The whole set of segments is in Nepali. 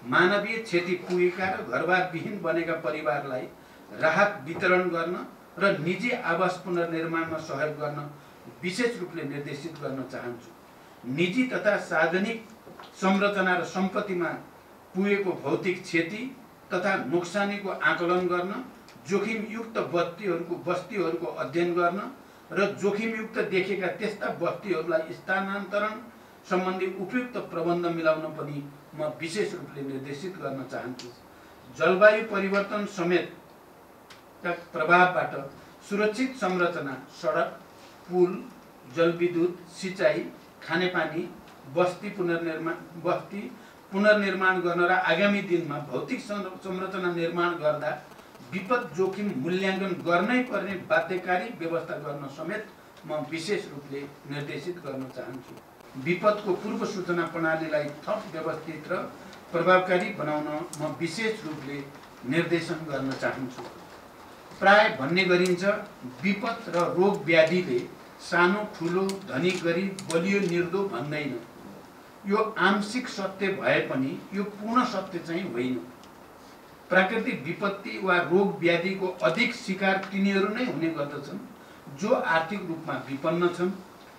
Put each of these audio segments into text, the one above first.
मानवीय क्षति पुगेका र घरबारविहीन बनेका परिवारलाई राहत वितरण गर्न र निजी आवास पुनर्निर्माणमा सहयोग गर्न विशेष रूपले निर्देशित गर्न चाहन्छु। निजी तथा सार्वजनिक संरचना र सम्पत्तिमा पुगेको भौतिक क्षति तथा नोक्सानीको आकलन गर्न, जोखिमयुक्त बस्तीहरूको अध्ययन गर्न र जोखिमयुक्त देखेका त्यस्ता बस्तीहरूलाई स्थानान्तरण सम्बन्धी उपयुक्त प्रबन्ध मिलाउन पनि म विशेष रूपले निर्देशित गर्न चाहन्छु। जलवायु परिवर्तन समेतका प्रभावबाट सुरक्षित संरचना, सडक, पुल, जलविद्युत, सिँचाइ, खानेपानी, बस्ती पुनर्निर्माण गर्न र आगामी दिनमा भौतिक संरचना निर्माण गर्दा विपद जोखिम मूल्याङ्कन गर्नै पर्ने बाध्यकारी व्यवस्था गर्न समेत म विशेष रूपले निर्देशित गर्न चाहन्छु। विपदको पूर्व सूचना प्रणालीलाई थप व्यवस्थित र प्रभावकारी बनाउन म विशेष रूपले निर्देशन गर्न चाहन्छु। प्राय भन्ने गरिन्छ विपद र रोग व्याधिले सानो ठुलो धनी गरिब बलियो निर्दो भन्दैन। यो आंशिक सत्य भए पनि यो पूर्ण सत्य चाहिँ होइन। प्राकृतिक विपत्ति वा रोग व्याधिको अधिक शिकार तिनीहरू नै हुने गर्दछन् जो आर्थिक रूपमा विपन्न छन्,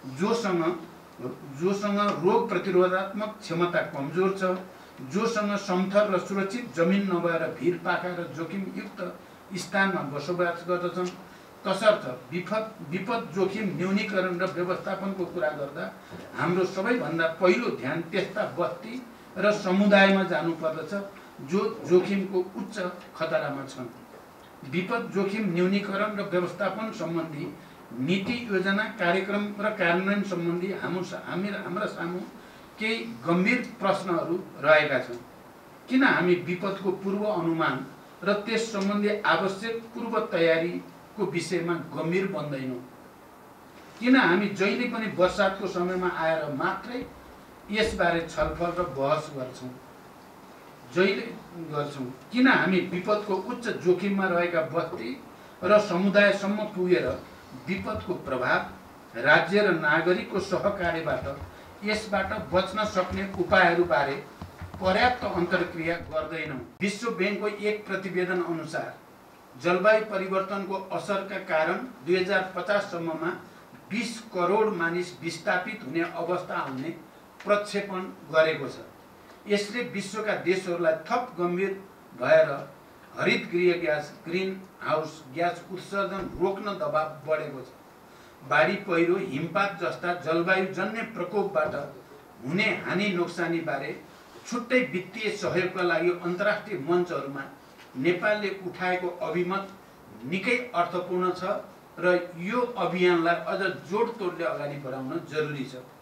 जोसँग रोग प्रतिरोधात्मक क्षमता कमजोर छ, जोसँग समथर र सुरक्षित जमिन नभएर भिरपाखा र जोखिमयुक्त स्थानमा बसोबास गर्दछन्। तसर्थ विपद जोखिम न्यूनीकरण र व्यवस्थापनको कुरा गर्दा हाम्रो सबैभन्दा पहिलो ध्यान त्यस्ता बस्ती र समुदायमा जानुपर्दछ जो जोखिमको उच्च खतरामा छन्। विपद जोखिम न्यूनीकरण र व्यवस्थापन सम्बन्धी नीति योजना, कार्यक्रम र कार्यान्वयन सम्बन्धी हाम्रा सामु केही गम्भीर प्रश्नहरू रहेका छन्। किन हामी विपदको पूर्व अनुमान र त्यस सम्बन्धी आवश्यक पूर्व तयारीको विषयमा गम्भीर बन्दैनौँ? किन हामी जहिले पनि वर्षातको समयमा आएर मात्रै यसबारे छलफल र बहस गर्छौँ? किन हामी विपदको उच्च जोखिममा रहेका बस्ती र समुदायसम्म पुगेर विपदको प्रभाव, राज्य र नागरिकको सहकार्यबाट यसबाट बच्न सक्ने उपायहरूबारे पर्याप्त अन्तर्क्रिया गर्दैनौँ? विश्व ब्याङ्कको एक प्रतिवेदन अनुसार जलवायु परिवर्तनको असरका कारण 2050 सम्ममा 20 करोड मानिस विस्थापित हुने अवस्था आउने प्रक्षेपण गरेको छ। यसले विश्वका देशहरूलाई थप गम्भीर भएर हरित गृह ग्यास, ग्रीन हाउस ग्यास उत्सर्जन रोक्न दबाव बढेको छ। बाढी, पहिरो, हिमपात जस्ता जलवायुजन्य प्रकोपबाट हुने हानि नोक्सानी बारे छुट्टै वित्तीय सहयोगका लागि अन्तर्राष्ट्रिय मञ्चहरूमा नेपालले उठाएको अभिमत निकै अर्थपूर्ण छ र यो अभियानलाई अझ जोडतोडले अगाडि बढाउन जरुरी छ।